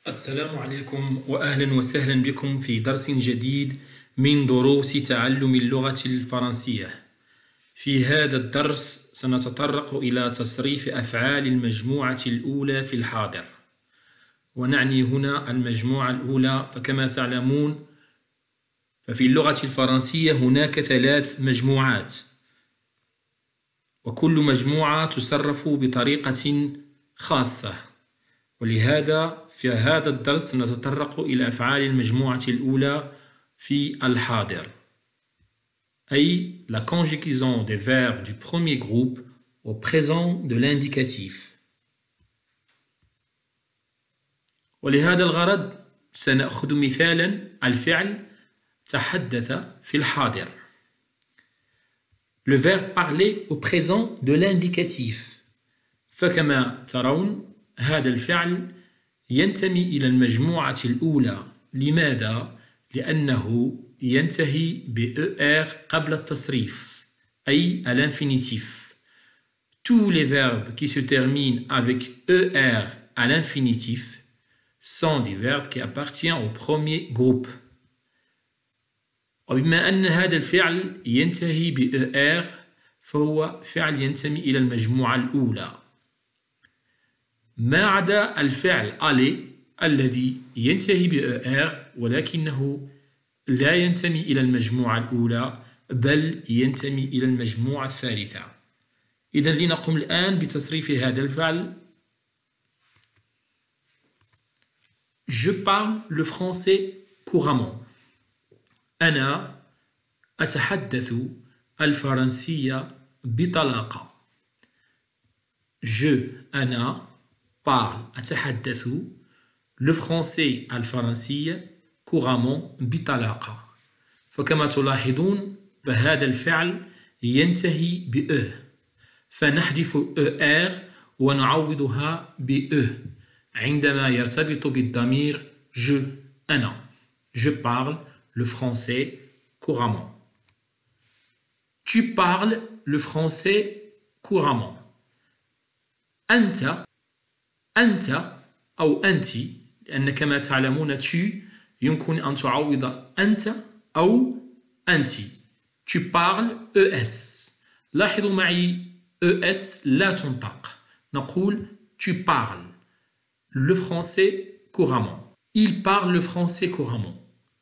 السلام عليكم وأهلا وسهلا بكم في درس جديد من دروس تعلم اللغة الفرنسية. في هذا الدرس سنتطرق إلى تصريف أفعال المجموعة الأولى في الحاضر، ونعني هنا المجموعة الأولى. فكما تعلمون ففي اللغة الفرنسية هناك 3 مجموعات، وكل مجموعة تصرف بطريقة خاصة، ولهذا في هذا الدرس نتطرق إلى أفعال المجموعة الأولى في الحاضر، أي la conjugaison des verbes du premier groupe au présent de l'indicatif. ولهذا الغرض سنأخذ مثالا الفعل تحدث في الحاضر. Le verbe parler au présent de l'indicatif. فكما ترون هذا الفعل ينتمي إلى المجموعة الأولى. لماذا؟ لأنه ينتهي ب ER قبل التصريف، أي à l'infinitif. Tous les verbes qui se terminent avec ER à l'infinitif sont des verbes qui appartiennent au premier groupe. وبما أن هذا الفعل ينتهي ب ER فهو فعل ينتمي إلى المجموعة الأولى، ما عدا الفعل aller الذي ينتهي ب ER ولكنه لا ينتمي إلى المجموعة الأولى بل ينتمي إلى المجموعة الثالثة. إذن لنقوم الآن بتصريف هذا الفعل. Je parle le français couramment. أنا أتحدث الفرنسية بطلاقة. أنا parle أتحدث le français الفرنسية couramment بطلاقة. فكما تلاحظون فهذا الفعل ينتهي ب E، فنحذف ER ونعوضها ب E عندما يرتبط بالضمير أنا. Je parle le français couramment. Tu parles le français couramment. أنت أو أنت، لأن كما تعلمون tu يمكن أن تعوض أنت أو أنت. Tu parles ES. لاحظوا معي ES لا تنطق، نقول tu parles le français couramment. Il parle le français couramment.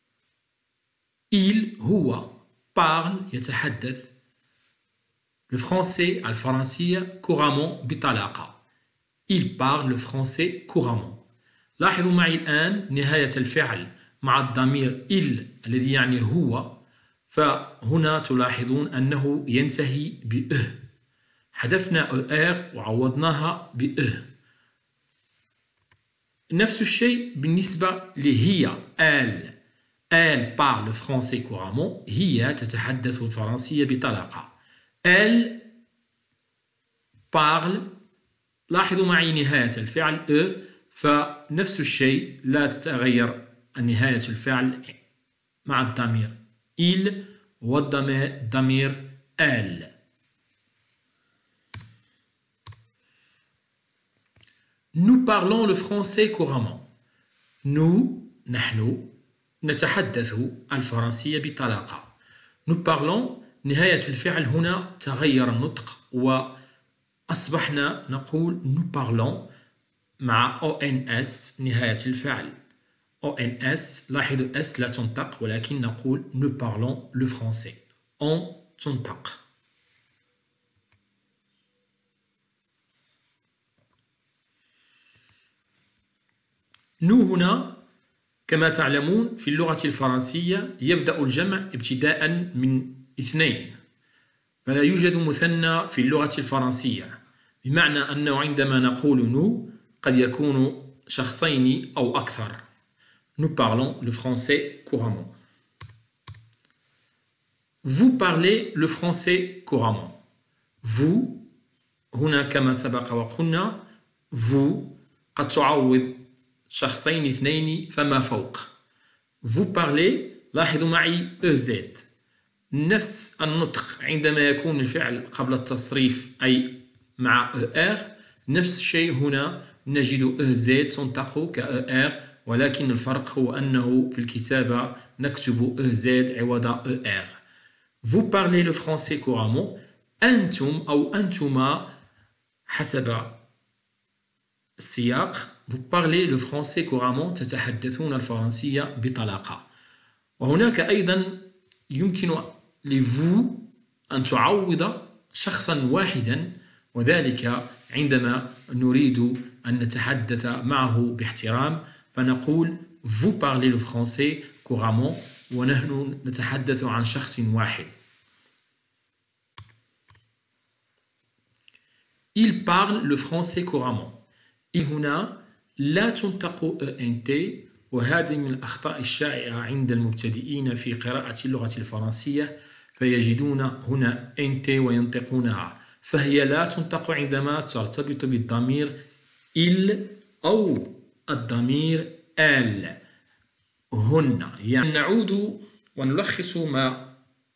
Il هو parle يتحدث le français الفرنسية couramment بطلاقة. Il parle le français couramment. لاحظوا معي الآن نهاية الفعل مع الضمير il الذي يعني هو، فهنا تلاحظون أنه ينتهي ب E. حذفنا ER وعوضناها ب E. نفس الشيء بالنسبة لهي Elle parle français couramment. هي تتحدث الفرنسية بطلاقة. Elle parle. لاحظوا معي نهاية الفعل E، فنفس الشيء لا تتغير نهاية الفعل مع الضمير il والضمير elle. Nous parlons le français couramment. نحن نتحدث الفرنسية بطلاقة. Nous parlons نهاية الفعل هنا تغير النطق وأصبحنا نقول nous parlons مع ONS نهاية الفعل. ONS لاحظوا S لا تنطق ولكن نقول nous parlons le français. On تنطق. nous هنا كما تعلمون في اللغة الفرنسية يبدأ الجمع ابتداء من 2، فلا يوجد مثنى في اللغة الفرنسية، بمعنى أنه عندما نقول nous قد يكون شخصين أو أكثر. Nous parlons le français couramment. Vous parlez le français couramment. Vous هنا كما سبق وقلنا vous قد تعوض شخصين 2 فما فوق. Vous parlez لاحظوا معي EZ نفس النطق عندما يكون الفعل قبل التصريف أي مع ER. نفس الشيء هنا نجد EZ تنطق كER ولكن الفرق هو أنه في الكتابة نكتب EZ عوض ER. Vous parlez le français couramment. أنتم أو أنتما حسب السياق. Vous parlez le français couramment. تتحدثون الفرنسية بطلاقة. وهناك أيضا يمكن لvous أن تعوض شخصا واحدا، وذلك عندما نريد أن نتحدث معه باحترام فنقول vous parlez le français couramment ونحن نتحدث عن شخص واحد. Il parle le français couramment. هنا لا تنطق ENT، وهذه من الأخطاء الشائعة عند المبتدئين في قراءة اللغة الفرنسية، فيجدون هنا NT وينطقونها، فهي لا تنطق عندما ترتبط بالضمير il أو الضمير elle. هن. يعني نعود ونلخص ما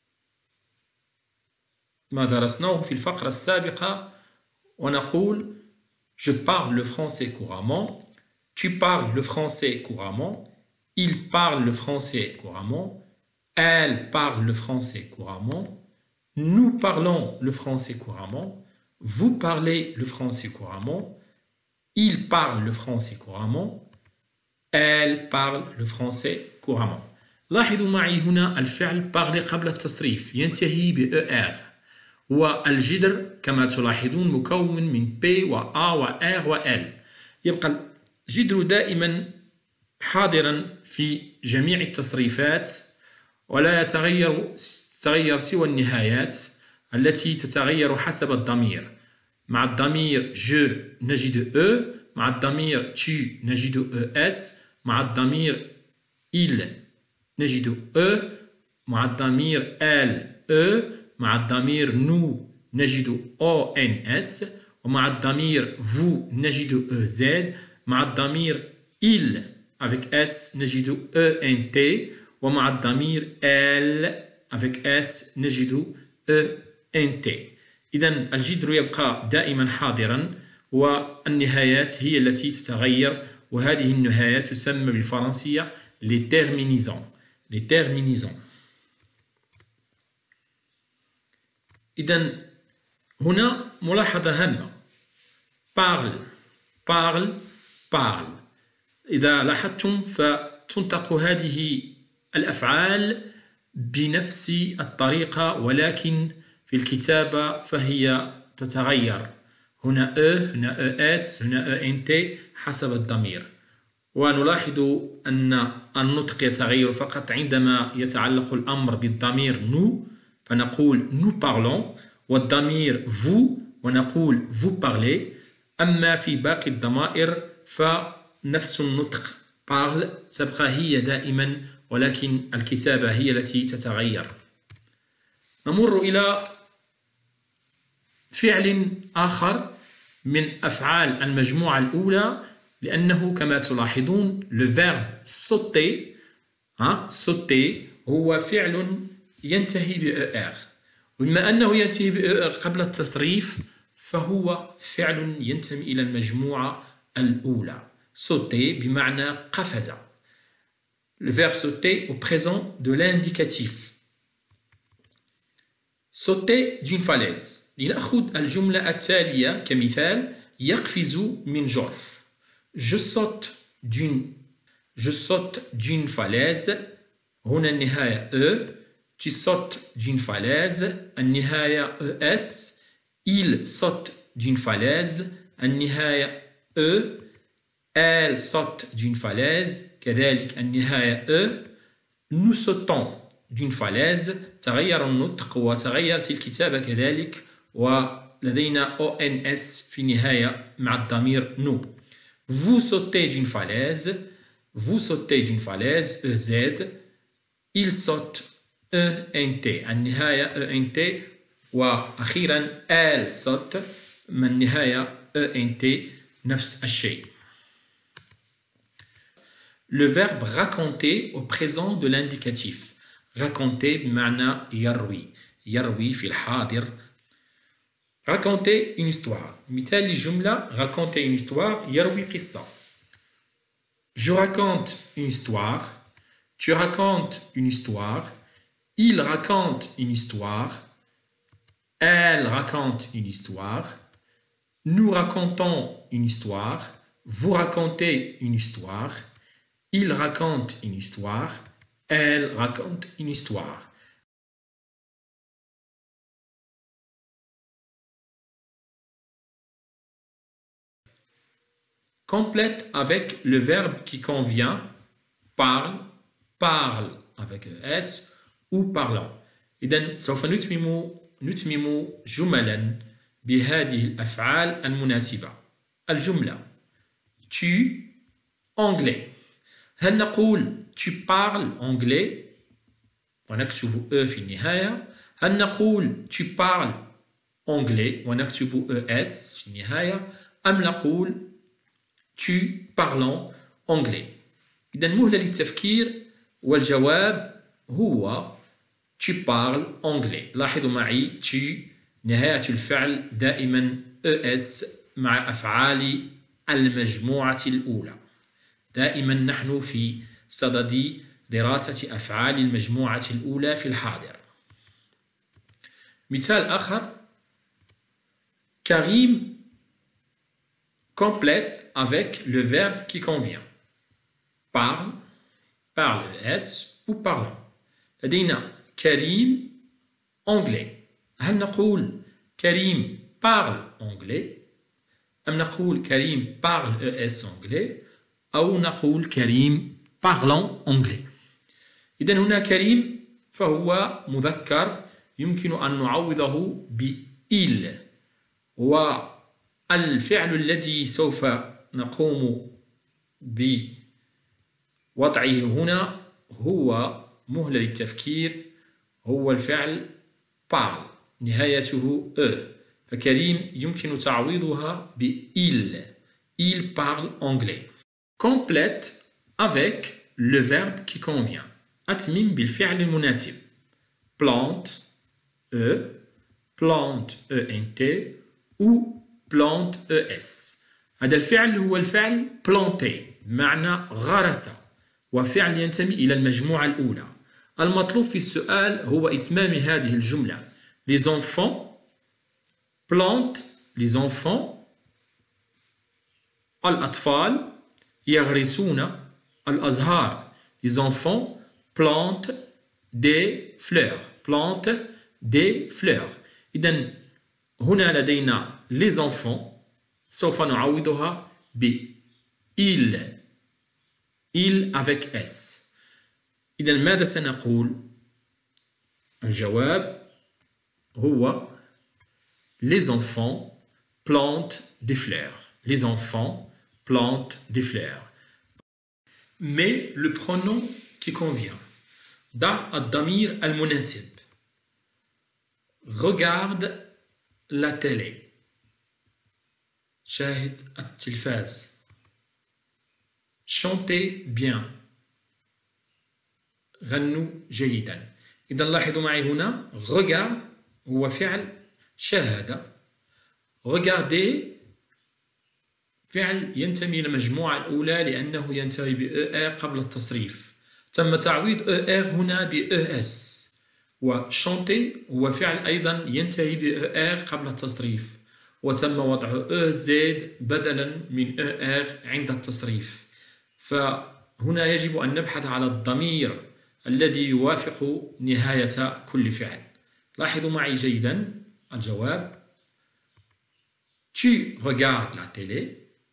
درسناه في الفقرة السابقة ونقول je parle le français couramment, tu parles le français couramment, il parle le français couramment, elle parle le français couramment, nous parlons le français couramment, vous parlez le français couramment, il parle le français couramment, elle parle le français couramment. لاحظوا معي هنا الفعل parler قبل التصريف ينتهي ب ER، والجذر كما تلاحظون مكون من P و A و R و L. يبقى الجذر دائما حاضرا في جميع التصريفات ولا تتغير سوى النهايات التي تتغير حسب الضمير. مع الضمير je نجد E، مع الضمير tu نجد ES، مع الضمير il نجد E، مع الضمير elle E، مع الضمير nous نجد ONS، ومع الضمير vous نجد EZ، مع الضمير il avec S نجد ENT، ومع الضمير elle avec S نجد ENT. إذن الجذر يبقى دائما حاضرا والنهايات هي التي تتغير، وهذه النهايات تسمى بالفرنسية les terminaisons. les terminaisons. إذن هنا ملاحظة هامة parle parle parle. إذا لاحظتم فتنطق هذه الأفعال بنفس الطريقة، ولكن في الكتابة فهي تتغير، هنا هنا ES هنا ENT حسب الضمير. ونلاحظ أن النطق يتغير فقط عندما يتعلق الأمر بالضمير nous فنقول nous parlons، والضمير vous ونقول vous parlez. أما في باقي الضمائر فنفس النطق parle تبقى هي دائما، ولكن الكتابة هي التي تتغير. نمر إلى فعل آخر من أفعال المجموعة الأولى، لأنه كما تلاحظون le verbe sauter sauter هو فعل ينتهي ب ER، وبما أنه ينتهي ب ER قبل التصريف فهو فعل ينتمي إلى المجموعة الأولى. sauter بمعنى قفز. Le verbe sauter au présent de l'indicatif. sauter d'une falaise. لنأخذ الجملة التالية كمثال: يقفز من جرف. je saute d'une falaise. هنا النهاية E. tu sautes d'une falaise. النهاية ES. il saute d'une falaise. النهاية E. elle saute d'une falaise. كذلك النهاية E. nous sautons d'une falaise. تغير النطق وتغيرت الكتابة كذلك، ولدينا ONS في النهاية مع الضمير nous. vous sautez d'une falaise. vous sautez d'une falaise EZ. il saute ENT. النهاية ENT. وأخيرا elle saute من النهاية ENT نفس الشيء. Le verbe raconter au présent de l'indicatif. raconter بمعنى يروي. يروي في الحاضر. raconter une histoire. مثال الجملة raconter une histoire يروي قصة. Je raconte une histoire. Tu racontes une histoire. Il raconte une histoire. Elle raconte une histoire. Nous racontons une histoire. Vous racontez une histoire. Il raconte une histoire. Elle raconte une histoire. Complète avec le verbe qui convient. Parle, parle avec es ou parlant. إذن سوف نتمم جملا بهذه الأفعال المناسبة. الجملة tu anglais. هل نقول tu parles anglais ونكتب e في النهاية؟ هل نقول tu parles anglais ونكتب es في النهاية؟ أم نقول tu parlant anglais؟ إذن مهلة للتفكير والجواب هو tu parles anglais. لاحظوا معي tu نهاية الفعل دائما es مع أفعال المجموعة الأولى. دائما نحن في صدد دراسة أفعال المجموعة الأولى في الحاضر. مثال آخر كريم complète avec le verbe qui convient. Parle, parle es ou parlant. لدينا كريم anglais. هل نقول كريم parle anglais أم نقول كريم parle es anglais أو نقول كريم parlant anglais؟ إذن هنا كريم فهو مذكر يمكن أن نعوضه بإل، والفعل الذي سوف نقوم بوضعه هنا هو مهلة للتفكير، هو الفعل parle نهايته e، فكريم يمكن تعويضها بإل. Il parle anglais. Complète avec le verbe qui convient. أتمم بالفعل المناسب. Plante e، plante ent ou plante es. هذا الفعل هو الفعل planter معنى غرس، وفعل ينتمي إلى المجموعة الأولى. المطلوب في السؤال هو إتمام هذه الجملة. Les enfants plantent، les enfants الأطفال يغرسون الأزهار. Les enfants plantent des fleurs. Plantent des fleurs. إذن هنا لدينا les enfants سوف نعوضها ب il. Il avec s. إذن ماذا سنقول؟ الجواب هو les enfants plantent des fleurs. Les enfants plantent des fleurs. Mais le pronom qui convient. ضع الضمير المناسب. Regarde la télé. شاهد التلفاز. Chantez bien. غنوا جيدا. إذا لاحظوا معي هنا regarde هو فعل شاهد. Regardez فعل ينتمي إلى المجموعة الأولى لأنه ينتهي ب ER قبل التصريف. تم تعويض ER هنا ب ES. وشانتي هو فعل أيضا ينتهي ب ER قبل التصريف، وتم وضع EZ بدلا من ER عند التصريف. فهنا يجب أن نبحث على الضمير الذي يوافق نهاية كل فعل. لاحظوا معي جيدا الجواب Tu regardes la télé.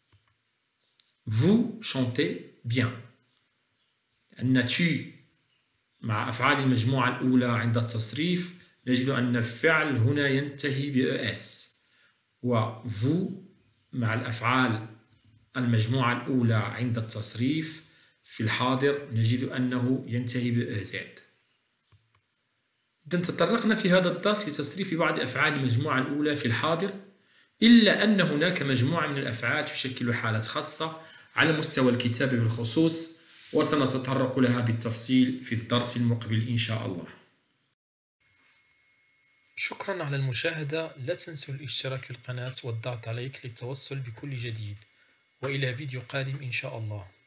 Vous chantez bien. لأن tu مع أفعال المجموعة الأولى عند التصريف نجد أن الفعل هنا ينتهي ب ES، و vous مع الأفعال المجموعة الأولى عند التصريف في الحاضر نجد أنه ينتهي ب EZ. إذن تطرقنا في هذا الدرس لتصريف بعض أفعال المجموعة الأولى في الحاضر، إلا أن هناك مجموعة من الأفعال تشكل حالات خاصة على مستوى الكتابة بالخصوص، وسنتطرق لها بالتفصيل في الدرس المقبل إن شاء الله. شكرا على المشاهدة. لا تنسوا الاشتراك في القناة والضغط على لايك للتوصل بكل جديد، وإلى فيديو قادم إن شاء الله.